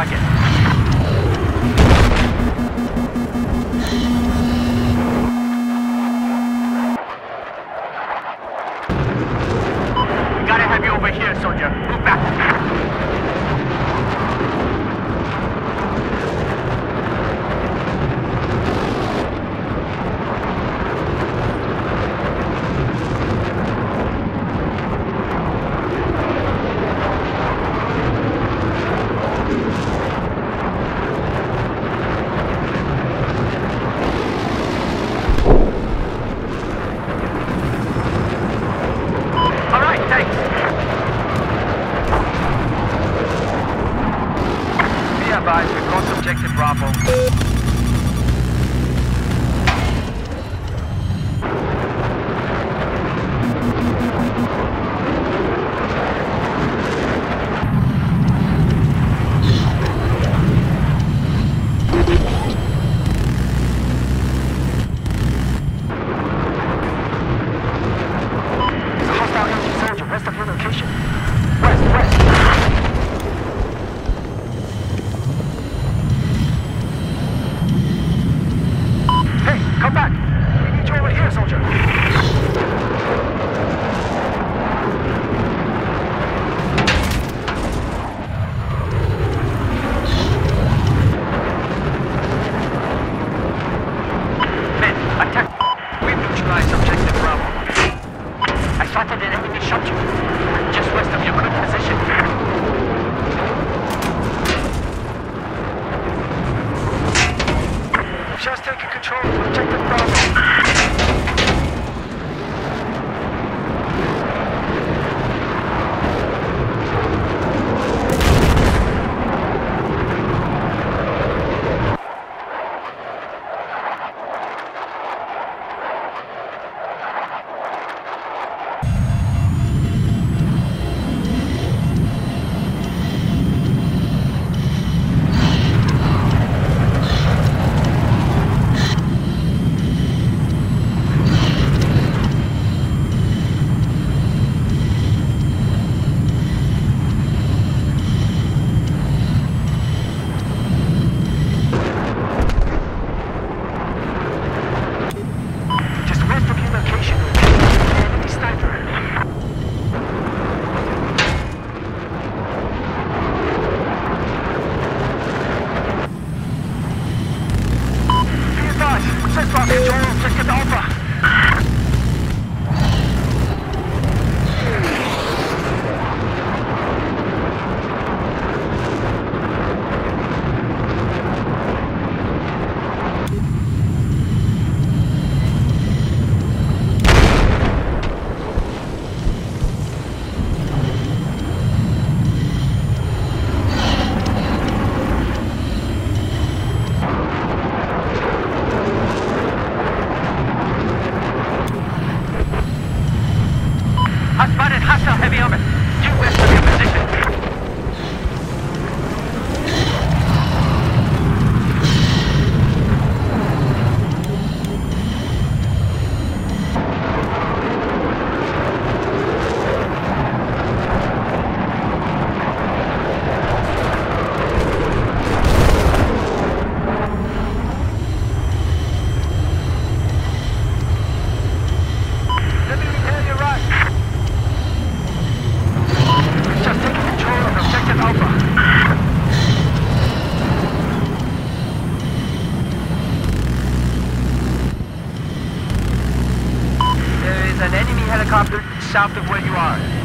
target. We gotta have you over here, soldier. Move back. We've lost objective Bravo. It's a hostile enemy soldier west of your location. West. Come back! We need you over here, soldier! Men, attack! We've neutralized objective Bravo. I spotted an enemy shot you. Just west of your current position. Just taking control of objective Bravo. Objective Alpha. I've spotted hostile heavy armor. Due west of your position. Let me repair your right. Just taking control of objective Alpha. There is an enemy helicopter south of where you are.